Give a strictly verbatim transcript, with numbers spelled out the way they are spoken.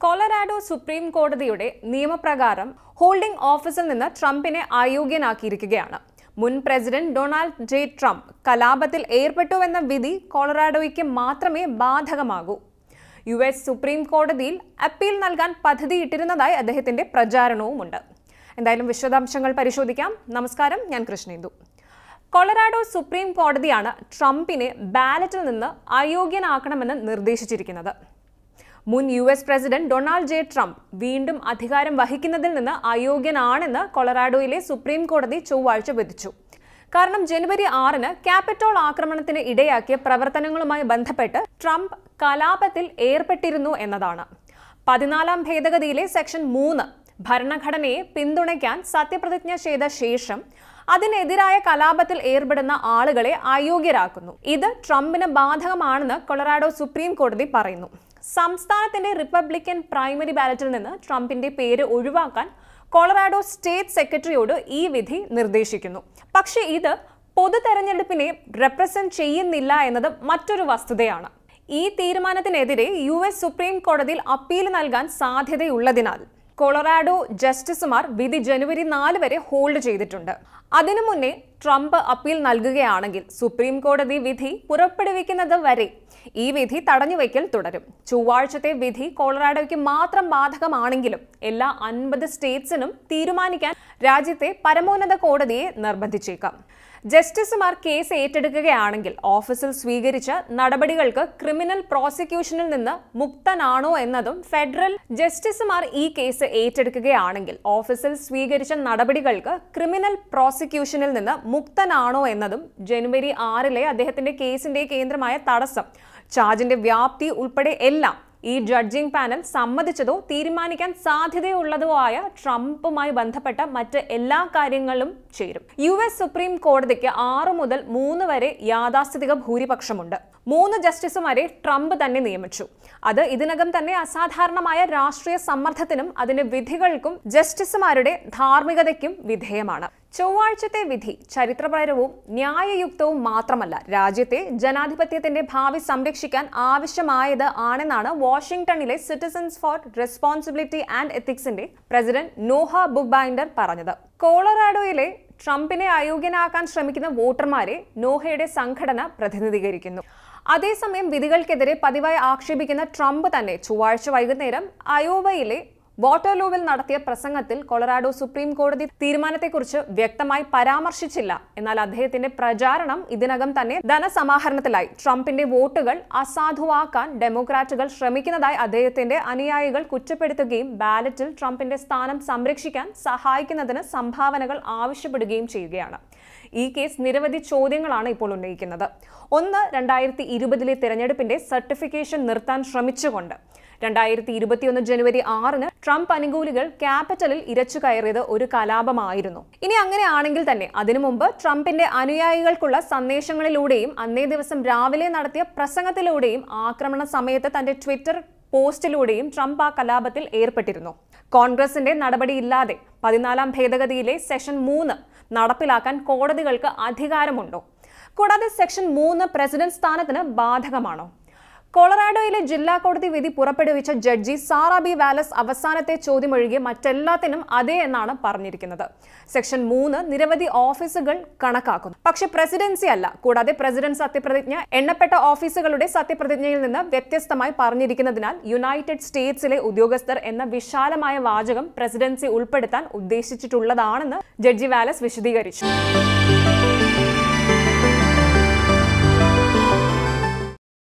Colorado supreme കോടതിയുടെ നിയമപ്രകാരം holding ഓഫീസിൽ നിന്ന് ട്രംപിനെ അയോഗ്യനാക്കിയിരിക്കുകയാണ്. മുൻ പ്രസിഡന്റ് ഡൊണാൾഡ് ജെ ട്രംപ് കലാപത്തിൽ ഏർപ്പെട്ടുവെന്ന വിധി കൊളറാഡോയ്ക്ക് മാത്രമേ ബാധകമാകൂ. യു എസ് സുപ്രീം കോടതിയിൽ അപ്പീൽ നൽകാൻ പദ്ധതിയിട്ടിരുന്നതായി അദ്ദേഹത്തിന്റെ പ്രചാരണവുമുണ്ട്. എന്തായാലും വിശദാംശങ്ങൾ പരിശോധിക്കാം. നമസ്കാരം, ഞാൻ കൃഷ്ണേന്ദു. കൊളറാഡോ സുപ്രീം കോടതിയാണ് ട്രംപിനെ ബാലറ്റിൽ നിന്ന് അയോഗ്യനാക്കണമെന്ന് നിർദ്ദേശിച്ചിരിക്കുന്നത്. മുൻ U S president Donald J Trump വീണ്ടും അധികാരം വഹിക്കുന്നതിൽ നിന്ന് അയോഗ്യനാണെന്ന് കൊളറാഡോയിലെ സുപ്രീം കോടതി ചൊവ്വാഴ്ച വിധിച്ചു. കാരണം ജനുവരി ആറിന് ക്യാപിറ്റോൾ ആക്രമണത്തിന് ഇടയാക്കിയ പ്രവർത്തനങ്ങളുമായി ബന്ധപ്പെട്ട് ട്രംപ് കലാപത്തിൽ ഏർപ്പെട്ടിരുന്നു എന്നതാണ്. പതിനാലാം ഭേദഗതിയിലെ സെക്ഷൻ മൂന്ന് ഭരണഘടനയെ പിന്തുണയ്ക്കാൻ സത്യപ്രതിജ്ഞ ചെയ്ത ശേഷം അതിനെതിരായ കലാപത്തിൽ ഏർപ്പെടുന്ന ആളുകളെ അയോഗ്യരാക്കുന്നു. ഇത് ട്രംപിന് ബാധകമാണെന്ന് കൊളറാഡോ സുപ്രീം കോടതി പറയുന്നു. സംസ്ഥാനത്തിന്റെ റിപ്പബ്ലിക്കൻ പ്രൈമറി ബാലറ്റിൽ നിന്ന് ട്രംപിന്റെ പേര് ഒഴിവാക്കാൻ കൊളറാഡോ സ്റ്റേറ്റ് സെക്രട്ടറിയോട് ഈ വിധി നിർദ്ദേശിക്കുന്നു. പക്ഷേ ഇത് പൊതു തെരഞ്ഞെടുപ്പിനെ റെപ്രസെന്റ് ചെയ്യുന്നില്ല എന്നത് മറ്റൊരു വസ്തുതയാണ്. ഈ തീരുമാനത്തിനെതിരെ യു എസ് സുപ്രീം കോടതിയിൽ അപ്പീൽ നൽകാൻ സാധ്യതയുള്ളതിനാൽ കൊളറാഡോ ജസ്റ്റിസുമാർ വിധി ജനുവരി നാല് വരെ ഹോൾഡ് ചെയ്തിട്ടുണ്ട്. അതിനു മുന്നേ ട്രംപ് അപ്പീൽ നൽകുകയാണെങ്കിൽ സുപ്രീം കോടതി വിധി പുറപ്പെടുവിക്കുന്നത് വരെ ഈ വിധി തടഞ്ഞുവയ്ക്കൽ തുടരും. ചൊവ്വാഴ്ചത്തെ വിധി കൊളറാഡോയ്ക്ക് മാത്രം ബാധകമാണെങ്കിലും എല്ലാ അൻപത് സ്റ്റേറ്റ്സിനും തീരുമാനിക്കാൻ രാജ്യത്തെ പരമോന്നത കോടതിയെ നിർബന്ധിച്ചേക്കാം. ജസ്റ്റിസുമാർ കേസ് ഏറ്റെടുക്കുകയാണെങ്കിൽ ഓഫീസിൽ സ്വീകരിച്ച നടപടികൾക്ക് ക്രിമിനൽ പ്രോസിക്യൂഷനിൽ നിന്ന് മുക്തനാണോ എന്നതും ഫെഡറൽ ജസ്റ്റിസുമാർ ഈ കേസ് ഏറ്റെടുക്കുകയാണെങ്കിൽ ഓഫീസിൽ സ്വീകരിച്ച നടപടികൾക്ക് ക്രിമിനൽ പ്രോസിക്യൂഷനിൽ നിന്ന് മുക്തനാണോ എന്നതും ജനുവരി ആറിലെ അദ്ദേഹത്തിന്റെ കേസിന്റെ കേന്ദ്രമായ തടസ്സം, ചാർജിന്റെ വ്യാപ്തി ഉൾപ്പെടെ എല്ലാം ഈ ജഡ്ജിംഗ് പാനൽ സമ്മതിച്ചതോ തീരുമാനിക്കാൻ സാധ്യതയുള്ളതോ ആയ ട്രംപുമായി ബന്ധപ്പെട്ട മറ്റ് എല്ലാ കാര്യങ്ങളും ചേരും. യു എസ് സുപ്രീം കോടതിക്ക് ആറ് മുതൽ മൂന്ന് വരെ യാഥാസ്ഥിതിക ഭൂരിപക്ഷമുണ്ട്. മൂന്ന് ജസ്റ്റിസുമാരെ ട്രംപ് തന്നെ നിയമിച്ചു. അത് ഇതിനകം തന്നെ അസാധാരണമായ രാഷ്ട്രീയ സമ്മർദ്ദത്തിനും അതിന്റെ വിധികൾക്കും ജസ്റ്റിസുമാരുടെ ധാർമ്മികതയ്ക്കും വിധേയമാണ്. ചൊവ്വാഴ്ചത്തെ വിധി ചരിത്രപരവും ന്യായയുക്തവും മാത്രമല്ല, രാജ്യത്തെ ജനാധിപത്യത്തിന്റെ ഭാവി സംരക്ഷിക്കാൻ ആവശ്യമായത് ആണെന്നാണ് വാഷിംഗ്ടണിലെ സിറ്റിസൺസ് ഫോർ റെസ്പോൺസിബിലിറ്റി ആൻഡ് എത്തിക്സിന്റെ പ്രസിഡന്റ് നോഹ ബുക്ബൈൻഡർ പറഞ്ഞത്. കൊളറാഡോയിലെ ട്രംപിനെ അയോഗ്യനാക്കാൻ ശ്രമിക്കുന്ന വോട്ടർമാരെ നോഹയുടെ സംഘടന പ്രതിനിധീകരിക്കുന്നു. അതേസമയം വിധികൾക്കെതിരെ പതിവായി ആക്ഷേപിക്കുന്ന ട്രംപ് തന്നെ ചൊവ്വാഴ്ച വൈകുന്നേരം അയോവയിലെ വാട്ടർലൂവിൽ നടത്തിയ പ്രസംഗത്തിൽ കൊളറാഡോ സുപ്രീം കോടതി തീരുമാനത്തെക്കുറിച്ച് വ്യക്തമായി പരാമർശിച്ചില്ല. എന്നാൽ അദ്ദേഹത്തിന്റെ പ്രചാരണം ഇതിനകം തന്നെ ധനസമാഹരണത്തിലായി. ട്രംപിന്റെ വോട്ടുകൾ അസാധുവാക്കാൻ ഡെമോക്രാറ്റുകൾ ശ്രമിക്കുന്നതായി അദ്ദേഹത്തിന്റെ അനുയായികൾ കുറ്റപ്പെടുത്തുകയും ബാലറ്റിൽ ട്രംപിന്റെ സ്ഥാനം സംരക്ഷിക്കാൻ സഹായിക്കുന്നതിന് സംഭാവനകൾ ആവശ്യപ്പെടുകയും ചെയ്യുകയാണ്. ഈ കേസ് നിരവധി ചോദ്യങ്ങളാണ് ഇപ്പോൾ ഉന്നയിക്കുന്നത്. ഒന്ന്, രണ്ടായിരത്തി ഇരുപതിലെ തിരഞ്ഞെടുപ്പിന്റെ സർട്ടിഫിക്കേഷൻ നിർത്താൻ ശ്രമിച്ചുകൊണ്ട് രണ്ടായിരത്തി ഇരുപത്തിയൊന്ന് ജനുവരി ആറിന് ട്രംപ് അനുകൂലികൾ ക്യാപിറ്റലിൽ ഇരച്ചു കയറിയത് ഒരു കലാപമായിരുന്നു. ഇനി അങ്ങനെയാണെങ്കിൽ തന്നെ അതിനു മുമ്പ് ട്രംപിന്റെ അനുയായികൾക്കുള്ള സന്ദേശങ്ങളിലൂടെയും അന്നേ ദിവസം രാവിലെ നടത്തിയ പ്രസംഗത്തിലൂടെയും ആക്രമണ സമയത്ത് തന്റെ ട്വിറ്റർ പോസ്റ്റിലൂടെയും ട്രംപ് ആ കലാപത്തിൽ ഏർപ്പെട്ടിരുന്നു. കോൺഗ്രസിന്റെ നടപടിയില്ലാതെ പതിനാലാം ഭേദഗതിയിലെ സെക്ഷൻ മൂന്ന് നടപ്പിലാക്കാൻ കോടതികൾക്ക് അധികാരമുണ്ടോ? കൂടാതെ സെക്ഷൻ മൂന്ന് പ്രസിഡന്റ് സ്ഥാനത്തിന് ബാധകമാണോ? കൊളറാഡോയിലെ ജില്ലാ കോടതി വിധി പുറപ്പെടുവിച്ച ജഡ്ജി സാറ ബി വാലസ് അവസാനത്തെ ചോദ്യമൊഴികെ മറ്റെല്ലാത്തിനും അതെ എന്നാണ് പറഞ്ഞിരിക്കുന്നത്. സെക്ഷൻ മൂന്ന് നിരവധി ഓഫീസുകൾ കണക്കാക്കുന്നു, പക്ഷെ പ്രസിഡൻസി അല്ല. കൂടാതെ പ്രസിഡന്റ് സത്യപ്രതിജ്ഞ എണ്ണപ്പെട്ട ഓഫീസുകളുടെ സത്യപ്രതിജ്ഞയിൽ നിന്ന് വ്യത്യസ്തമായി പറഞ്ഞിരിക്കുന്നതിനാൽ യുണൈറ്റഡ് സ്റ്റേറ്റ്സിലെ ഉദ്യോഗസ്ഥർ എന്ന വിശാലമായ വാചകം പ്രസിഡൻസി ഉൾപ്പെടുത്താൻ ഉദ്ദേശിച്ചിട്ടുള്ളതാണെന്ന് ജഡ്ജി വാലസ് വിശദീകരിച്ചു.